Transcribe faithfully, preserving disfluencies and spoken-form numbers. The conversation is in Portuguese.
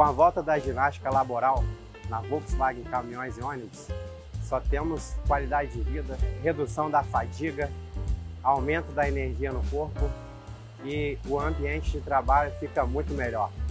Com a volta da ginástica laboral na Volkswagen Caminhões e Ônibus, só temos qualidade de vida, redução da fadiga, aumento da energia no corpo e o ambiente de trabalho fica muito melhor.